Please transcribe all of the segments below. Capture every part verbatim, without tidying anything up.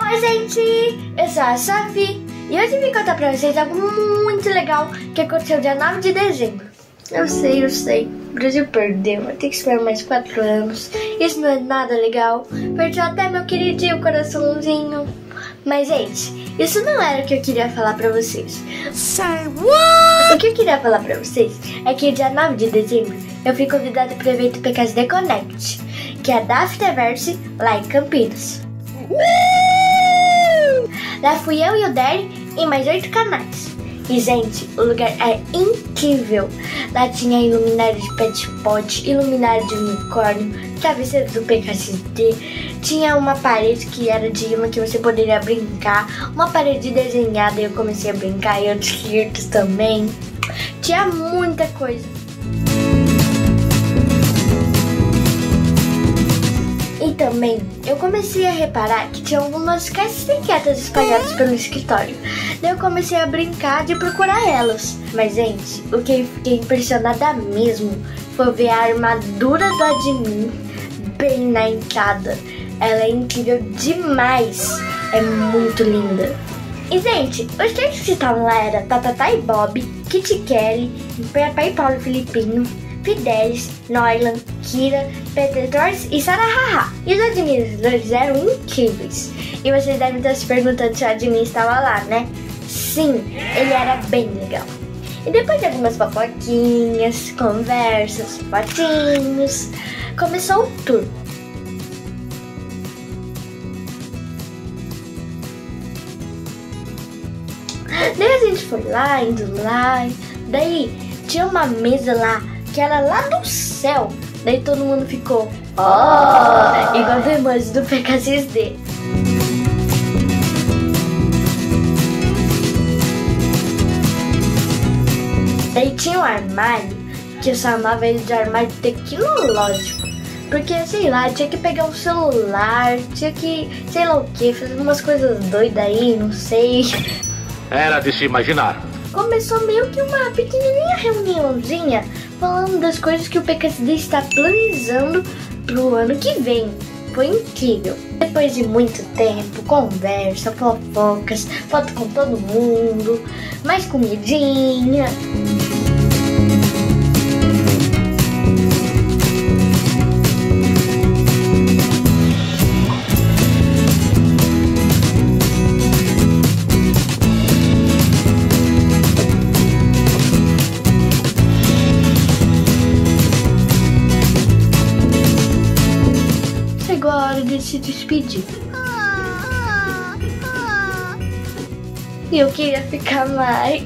Oi, gente! Eu sou a Sophie e hoje eu vim contar pra vocês algo muito legal que aconteceu dia nove de dezembro. Eu sei, eu sei, o Brasil perdeu, vai ter que esperar mais quatro anos. Isso não é nada legal, perdeu até meu queridinho coraçãozinho. Mas, gente, isso não era o que eu queria falar pra vocês. Say what? O que eu queria falar pra vocês é que dia nove de dezembro eu fui convidada para o evento P K S D Connect, que é da Afterverse lá em Campinas. Uh! Lá fui eu e o Derry em mais oito canais. E, gente, o lugar é incrível. Lá tinha iluminário de pet pod, iluminário de unicórnio, travesseiro do P K S D. Tinha uma parede que era de imã que você poderia brincar. Uma parede desenhada e eu comecei a brincar. E outros circos também. Tinha muita coisa. E também eu comecei a reparar que tinha algumas caixas secretas espalhadas pelo escritório. Daí eu comecei a brincar de procurar elas. Mas, gente, o que eu fiquei impressionada mesmo foi ver a armadura do admin bem na entrada. Ela é incrível demais. É muito linda. E, gente, os três que estavam lá eram Tatata e Bob, Kitty Kelly, Papai Paulo Filipinho, Fidelis, Noilan, Kira, Peter Torres e Sarah Haha. E os administradores eram incríveis. E vocês devem estar se perguntando se o admin estava lá, né? Sim, ele era bem legal. E depois de algumas fofoquinhas, conversas, fotinhos, começou o tour. Daí a gente foi lá, indo lá. Daí tinha uma mesa lá que era lá do céu. Daí todo mundo ficou, ó, oh! Igual o emoji do P K S D. Daí tinha um armário que eu chamava ele de armário tecnológico. Porque, sei lá, tinha que pegar um celular, tinha que, sei lá o que, fazer umas coisas doidas aí, não sei. Era de se imaginar. Começou meio que uma pequenininha reuniãozinha falando das coisas que o P K S D está planejando pro ano que vem. Foi incrível. Depois de muito tempo, conversa, fofocas, foto com todo mundo, mais comidinha. Chegou a hora de se despedir. E eu queria ficar mais.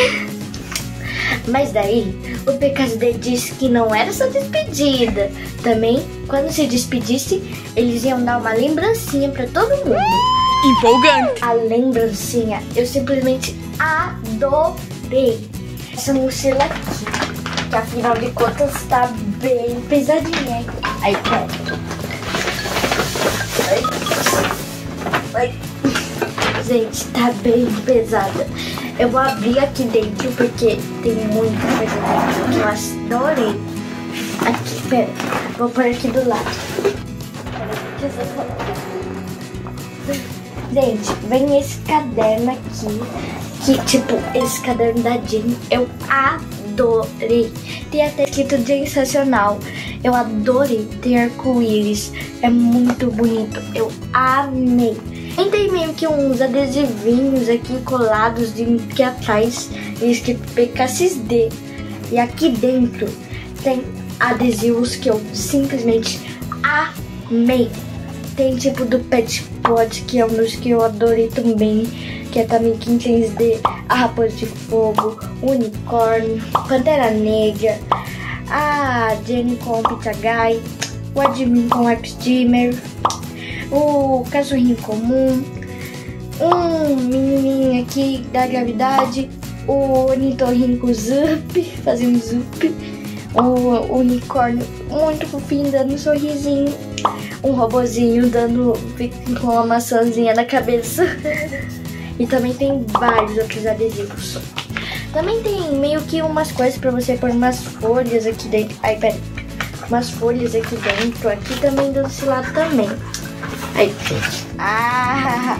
Mas daí, o P K S D disse que não era só despedida. Também, quando se despedisse, eles iam dar uma lembrancinha pra todo mundo. Empolgante! A lembrancinha, eu simplesmente adorei. Essa mochila aqui, que afinal de contas tá bem pesadinha. Aí, pronto. Ai. Gente, tá bem pesada. Eu vou abrir aqui dentro porque tem muita coisa dentro que eu adorei. Aqui, pera. Vou pôr aqui do lado. Gente, vem esse caderno aqui. Que, tipo, esse caderno da Jean, eu adorei. Tem até escrito sensacional. Eu adorei ter arco-íris. É muito bonito. Eu amei. E tem meio que uns adesivinhos aqui colados de aqui atrás. Escrito P K S D. E aqui dentro tem adesivos que eu simplesmente amei. Tem tipo do Pet Pod, que é um dos que eu adorei também. Que é também em três D. A Raposa de Fogo, Unicórnio, Pantera Negra, a Jenny com o Pizza Guy, o Admin com o Web Steamer, o Cachorrinho Comum, um menininho aqui da gravidade, o Ornitorrinco Zup, fazendo Zup, o Unicórnio muito fofinho dando um sorrisinho, um robozinho dando com uma maçãzinha na cabeça. E também tem vários outros adesivos. Também tem meio que umas coisas pra você pôr umas folhas aqui dentro. Ai, pera. Umas folhas aqui dentro. Aqui também desse lado também. Aí, ah,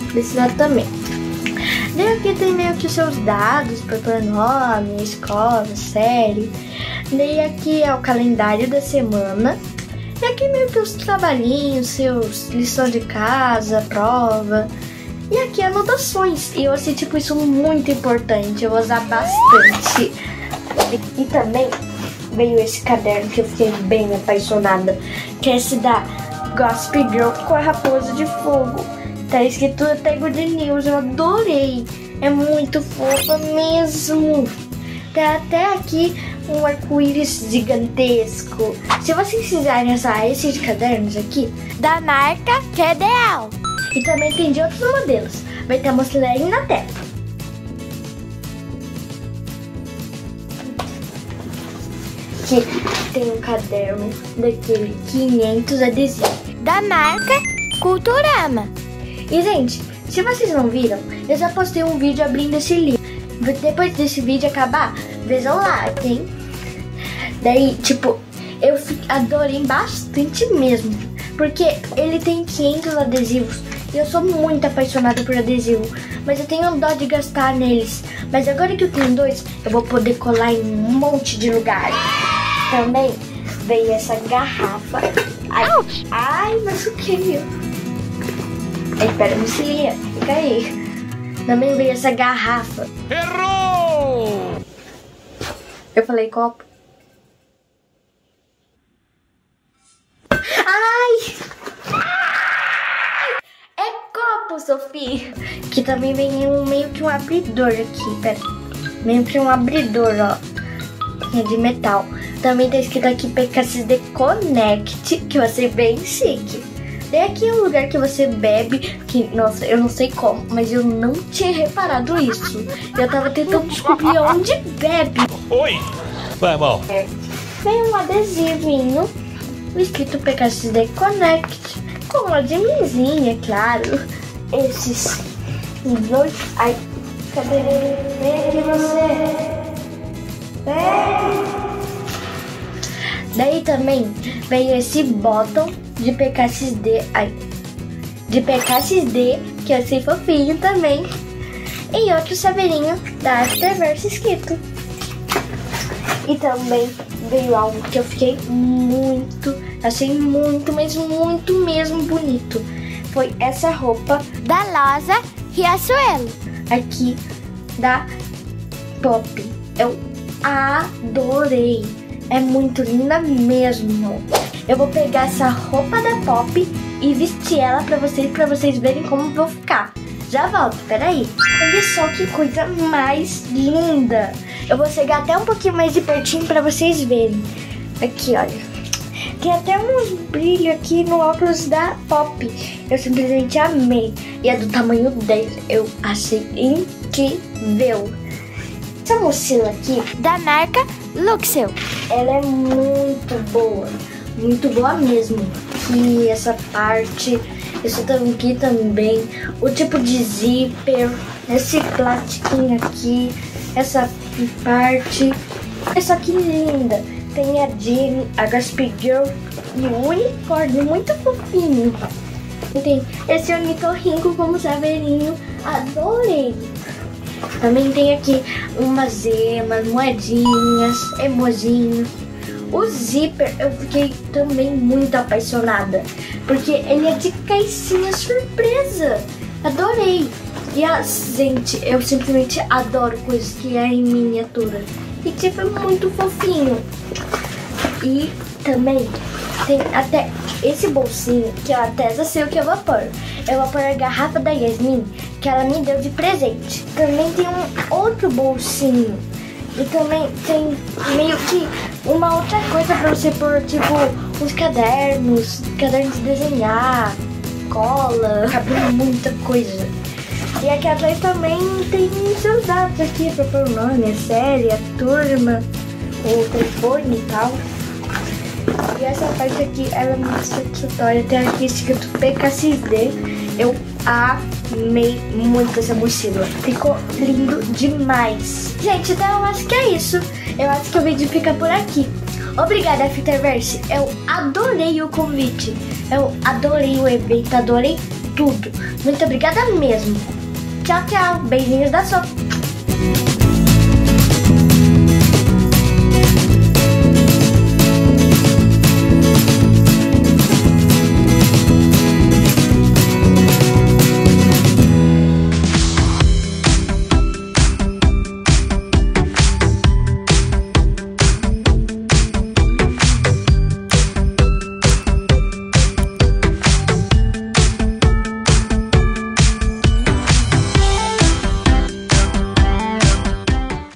desse lado também. Daí aqui tem meio que os seus dados para pôr nome, escola, série. Daí aqui é o calendário da semana. E aqui meio que os trabalhinhos, seus lições de casa, prova. E aqui anotações. E eu achei tipo isso muito importante. Eu vou usar bastante. E também veio esse caderno que eu fiquei bem apaixonada, que é esse da Gossip Girl com a raposa de fogo. Tá escrito até Good News, eu adorei. É muito fofa mesmo. Tem até aqui um arco-íris gigantesco. Se vocês quiserem usar esses cadernos aqui, da marca Federal. E também tem de outros modelos. Vai estar mostrando aí na tela. Aqui tem um caderno daquele quinhentos adesivos. Da marca Culturama. E, gente, se vocês não viram, eu já postei um vídeo abrindo esse livro. Depois desse vídeo acabar, vejam lá, tem. Daí, tipo, eu adorei bastante mesmo. Porque ele tem quinhentos adesivos. E eu sou muito apaixonada por adesivo. Mas eu tenho dó de gastar neles. Mas agora que eu tenho dois, eu vou poder colar em um monte de lugares. Também veio essa garrafa. Ai, ai, machuquei. Ai, pera, me auxilia. Fica aí. Também veio essa garrafa. Errou! Eu falei copo. Ai! É copo, Sofia. Que também vem um, meio que um abridor aqui, pera. Meio que um abridor, ó. É de metal. Também tá escrito aqui P K S D Connect, que vai ser bem chique. Tem aqui um lugar que você bebe, que, nossa, eu não sei como, mas eu não tinha reparado isso. Eu tava tentando descobrir onde bebe. Oi! Vai, irmão. É. Tem um adesivinho escrito P K S D Connect, com uma geminzinha, claro. Esses dois... Ai, cadê ele? Vem aqui você. Vem. Daí também veio esse bottom de P K S D, ai, de P K S D, que eu achei fofinho também. E outro chaveirinho da Afterverse escrito. E também veio algo que eu fiquei muito, achei muito, mas muito mesmo bonito. Foi essa roupa da loja Riachuelo. Aqui da Pop. Eu adorei. É muito linda mesmo. Eu vou pegar essa roupa da Pop e vestir ela pra vocês, pra vocês verem como vou ficar. Já volto, peraí. Olha só que coisa mais linda. Eu vou chegar até um pouquinho mais de pertinho pra vocês verem. Aqui, olha. Tem até uns brilhos aqui no óculos da Pop. Eu simplesmente amei. E é do tamanho dez. Eu achei incrível. Essa mochila aqui, da marca Luxel. Ela é muito boa. Muito boa mesmo. E essa parte, isso aqui também, o tipo de zíper, esse plastiquinho aqui, essa parte, essa aqui linda. Tem a Jean, a Gossip Girl e o unicórnio muito fofinho. E tem esse ornitorrinco como chaveirinho, adorei. Também tem aqui umas gemas, moedinhas, emojinhos. O zíper eu fiquei também muito apaixonada, porque ele é de caixinha surpresa. Adorei. E a gente, eu simplesmente adoro coisas que é em miniatura. E tipo, é muito fofinho. E também tem até esse bolsinho, que eu até já sei o que eu vou pôr. Eu vou pôr a garrafa da Yasmin, que ela me deu de presente. Também tem um outro bolsinho. E também tem meio que uma outra coisa pra você pôr, tipo, uns cadernos, cadernos de desenhar, cola, cabe muita coisa. E aqui atrás também tem seus dados aqui pra pôr o nome, a série, a turma, o telefone e tal. E essa parte aqui, ela é muito satisfatória. Tem aqui escrito P K S D. Eu amei muito essa mochila. Ficou lindo demais. Gente, então eu acho que é isso. Eu acho que o vídeo fica por aqui. Obrigada, Afterverse. Eu adorei o convite. Eu adorei o evento, adorei tudo. Muito obrigada mesmo. Tchau, tchau. Beijinhos da Sô.